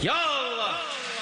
Ya Allah!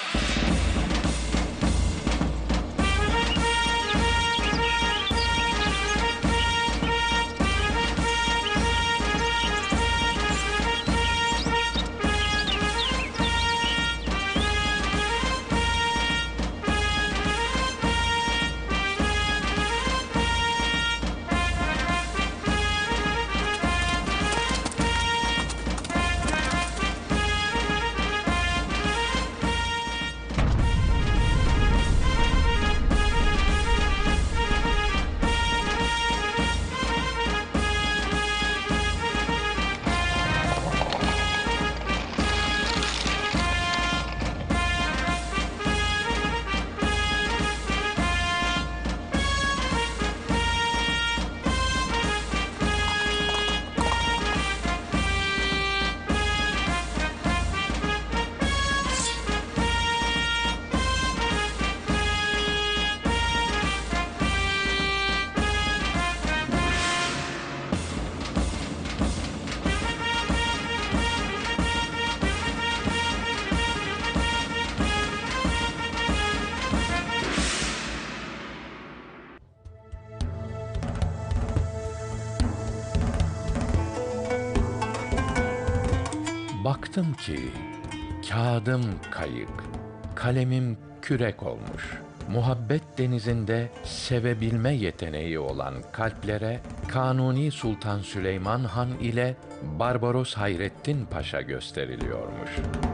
Baktım ki kağıdım kayık, kalemim kürek olmuş. Muhabbet denizinde sevebilme yeteneği olan kalplere Kanuni Sultan Süleyman Han ile Barbaros Hayrettin Paşa gösteriliyormuş.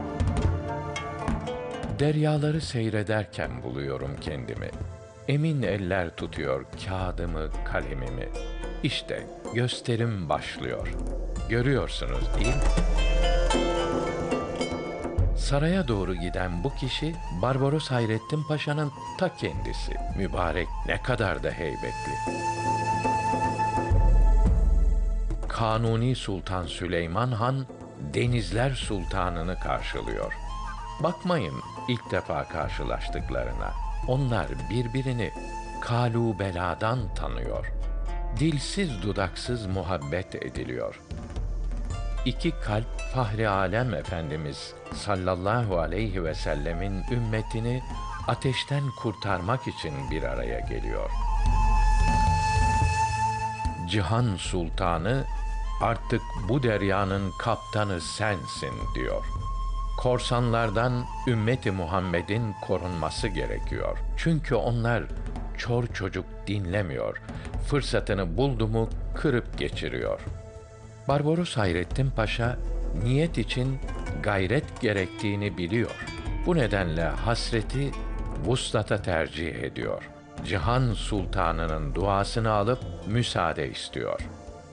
Deryaları seyrederken buluyorum kendimi. Emin eller tutuyor kağıdımı, kalemimi. İşte gösterim başlıyor. Görüyorsunuz değil mi? Saraya doğru giden bu kişi Barbaros Hayrettin Paşa'nın ta kendisi. Mübarek ne kadar da heybetli. Kanuni Sultan Süleyman Han Denizler Sultanı'nı karşılıyor. Bakmayın ilk defa karşılaştıklarına. Onlar birbirini kalubeladan tanıyor. Dilsiz dudaksız muhabbet ediliyor. İki kalp Fahri Alem Efendimiz sallallahu aleyhi ve sellemin ümmetini ateşten kurtarmak için bir araya geliyor. Cihan Sultanı artık bu deryanın kaptanı sensin diyor. Korsanlardan ümmeti Muhammed'in korunması gerekiyor. Çünkü onlar çor çocuk dinlemiyor. Fırsatını buldu mu kırıp geçiriyor. Barbaros Hayrettin Paşa niyet için gayret gerektiğini biliyor. Bu nedenle hasreti vuslata tercih ediyor. Cihan Sultanı'nın duasını alıp müsaade istiyor.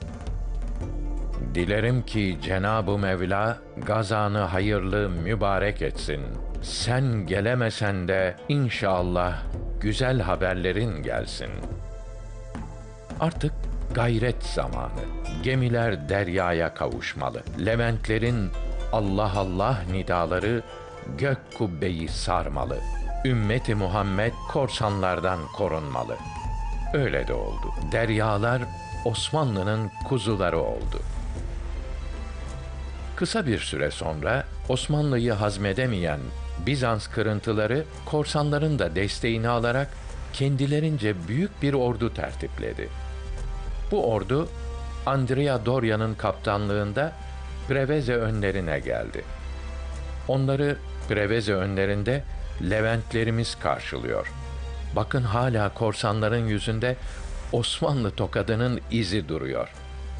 Dilerim ki Cenab-ı Mevla gazanı hayırlı mübarek etsin. Sen gelemesen de inşallah güzel haberlerin gelsin. Artık gayret zamanı. Gemiler deryaya kavuşmalı. Leventlerin Allah Allah nidaları gök kubbeyi sarmalı. Ümmeti Muhammed korsanlardan korunmalı. Öyle de oldu. Deryalar Osmanlı'nın kuzuları oldu. Kısa bir süre sonra Osmanlı'yı hazmedemeyen Bizans kırıntıları korsanların da desteğini alarak kendilerince büyük bir ordu tertipledi. Bu ordu Andrea Doria'nın kaptanlığında Preveze önlerine geldi. Onları Preveze önlerinde Leventlerimiz karşılıyor. Bakın hala korsanların yüzünde Osmanlı tokadının izi duruyor.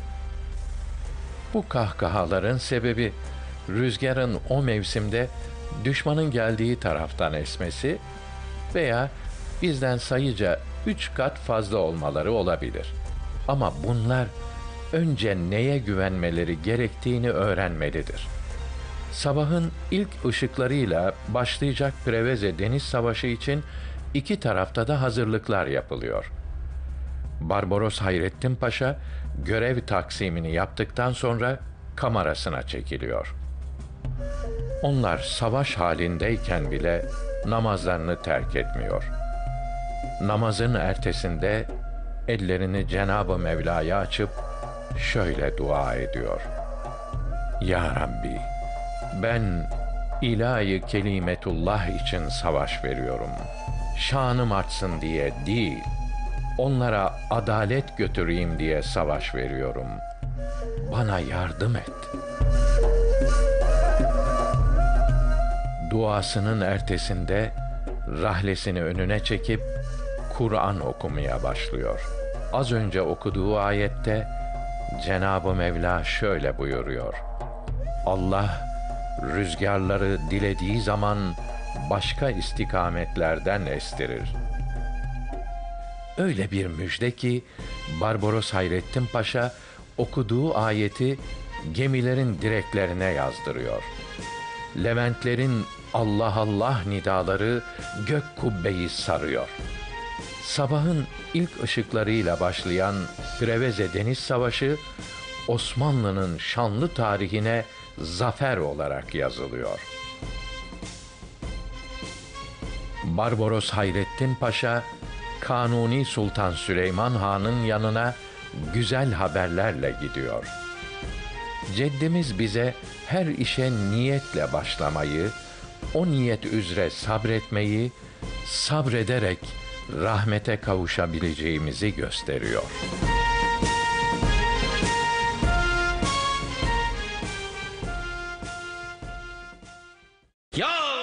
Bu kahkahaların sebebi rüzgarın o mevsimde düşmanın geldiği taraftan esmesi veya bizden sayıca 3 kat fazla olmaları olabilir. Ama bunlar önce neye güvenmeleri gerektiğini öğrenmelidir. Sabahın ilk ışıklarıyla başlayacak Preveze Deniz Savaşı için iki tarafta da hazırlıklar yapılıyor. Barbaros Hayrettin Paşa görev taksimini yaptıktan sonra kamerasına çekiliyor. Onlar savaş halindeyken bile namazlarını terk etmiyor. Namazın ertesinde ellerini Cenab-ı Mevla'ya açıp şöyle dua ediyor. Ya Rabbi, ben İlahi kelimetullah için savaş veriyorum. Şanım artsın diye değil, onlara adalet götüreyim diye savaş veriyorum. Bana yardım et. Duasının ertesinde rahlesini önüne çekip Kur'an okumaya başlıyor. Az önce okuduğu ayette Cenab-ı Mevla şöyle buyuruyor: Allah rüzgarları dilediği zaman başka istikametlerden estirir. Öyle bir müjde ki Barbaros Hayrettin Paşa okuduğu ayeti gemilerin direklerine yazdırıyor. Leventlerin Allah Allah nidaları gök kubbeyi sarıyor. Sabahın ilk ışıklarıyla başlayan Preveze Deniz Savaşı Osmanlı'nın şanlı tarihine zafer olarak yazılıyor. Barbaros Hayrettin Paşa, Kanuni Sultan Süleyman Han'ın yanına güzel haberlerle gidiyor. Ceddimiz bize her işe niyetle başlamayı, o niyet üzere sabretmeyi, sabrederek rahmete kavuşabileceğimizi gösteriyor. Ya